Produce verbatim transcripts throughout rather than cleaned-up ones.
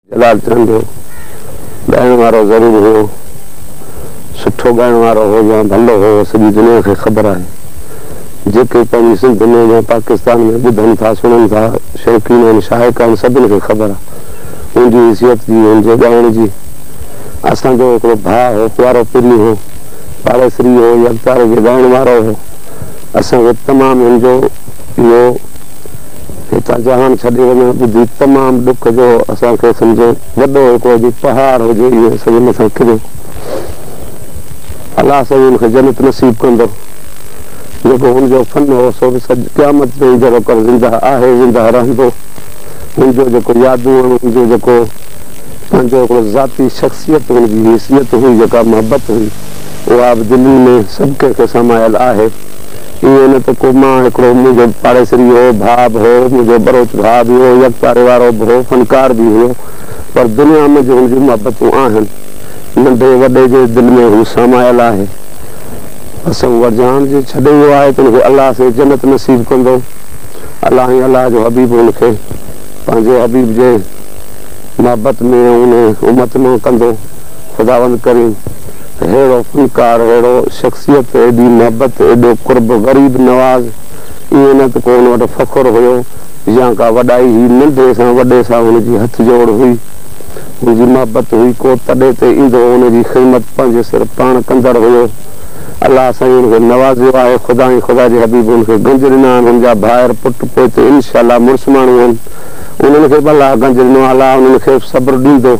जलाल चंद हो ॻाइण वारो ज़रूरु हो, सुठो ॻाइण वारो हो या भलो हो, सॼी दुनिया खे ख़बर आहे। जेके पंहिंजी सिंध में या पाकिस्तान में ॿुधनि था सुणनि था शौक़ीन आहिनि शाइक़ आहिनि सभिनी खे ख़बर आहे उनजी हैसियत जी उनजे ॻाइण जी। असांजो हिकिड़ो भाउ हो प्यारो पिरी हो पाड़ेसरी हो यकतारे जो ॻाइण वारो हो। असांखे तमामु हिनजो इहो हितां जहान छॾे वञणु ॿुधी तमामु ॾुख जो असांखे सम्झो वॾो हिकिड़ो जी पहाड़ हुजे इहो सॼे मथां किरियो। अलाह साईं हुनखे जन्नत नसीब कंदो। जेको हुनजो फन हो सो बि सॼी क़यामत में जहिड़ो कर ज़िंदा आहे ज़िंदा रहंदो। हुनजो जेको यादूं हुनजो जेको पंहिंजो हिकिड़ो ज़ाती शख़्सियत हुनजी हैसियत हुई जेका मोहबत हुई उहा बि दिल्ली में सभु कंहिंखे समायल आहे। इहो न त को मां हिकिड़ो मुंहिंजो पाड़ेसरी हो भाउ बि हो मुंहिंजो बरोच भाउ बि हो यकतारे वारो बि हो फनकार बि हुयो पर दुनिया में जो हुनजी मोहबतूं आहिनि नंढे वॾे जे दिलि में हू समायल आहे। असां उहा जान जे छॾे वियो आहे त हुनखे अलाह से जन्नत नसीब कंदो। अलाह ई अलाह जो हबीब हुनखे पंहिंजे हबीब जे मोहबत में उन उमत में कंदो। ख़ुदावंद करीम अहिड़ो फनकार अहिड़ो शख़्सियत एॾी मोहबत एॾो कुर्ब ग़रीब नवाज़ इहो न त को हुन वटि फ़ख़ुरु हुयो या का वॾाई ही नंढे सां वॾे सां हुनजी हथ जोड़ हुई हुनजी मोहबत हुई को तॾहिं ते ईंदो हुनजी ख़िदमत पंहिंजे सिर पाण कंदड़ हुयो। अलाह साईं हुनखे नवाज़ियो आहे। ख़ुदा ई ख़ुदा जे हबीब हुनखे गंज ॾिना आहिनि हुनजा भाइर पुट पोते इनशाला मुड़ुस माण्हू आहिनि उन्हनि खे भला गंज ॾिनो अलाह उन्हनि खे सब्र ॾींदो।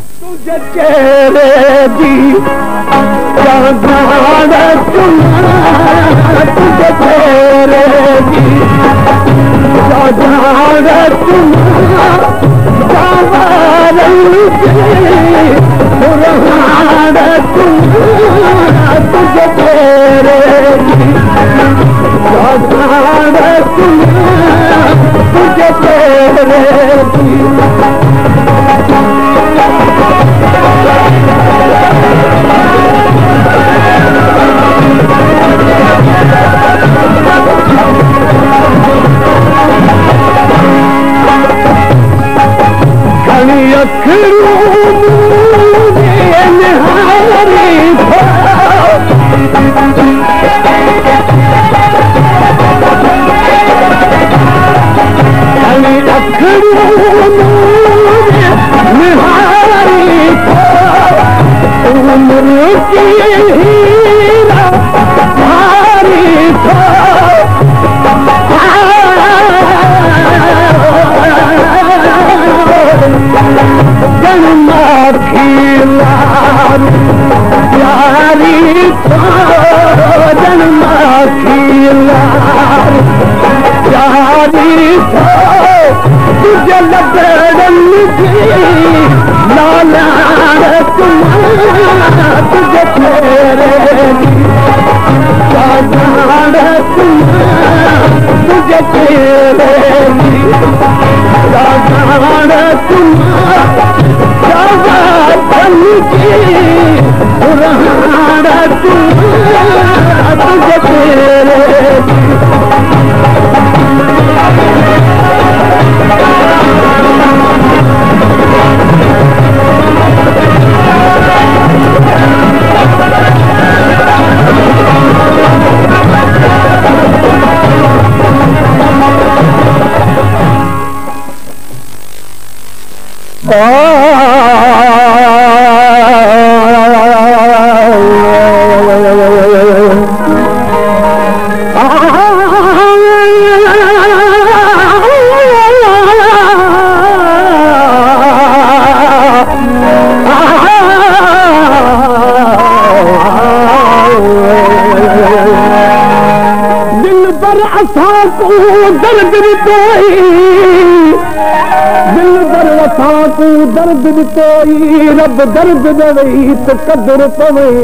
दर्द ॾितोई रब दर्द ॾेई त कदुर पवई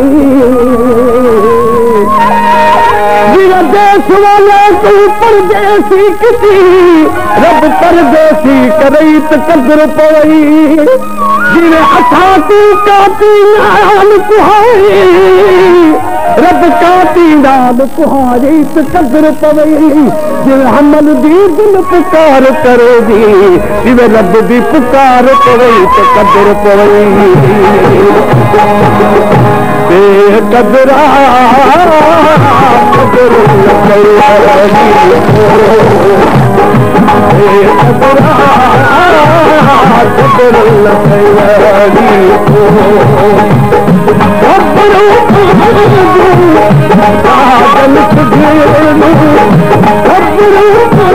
देश वाले तू परदेसी किसी रब परदेसी करई त कदुर पवई जिन असां तू काती नाल कुहाई रब काती नाल कुहारी ते कदर पवई जिवे हमल दी दिल पुकार करे दी जिवे रब दी पुकार पवई ते कदर पवई बेकदरा कदर लखई बेकदरा कदर लखई पागल तुझेनु पागल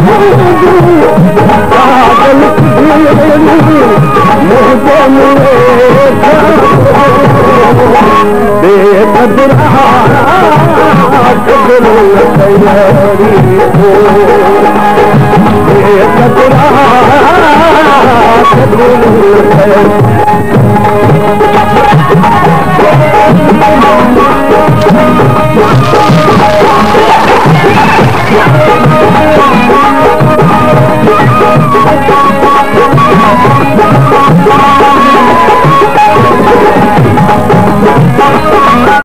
तुझेनु मुझे बेकदरा कदर लखई बेकदरा कदर लखई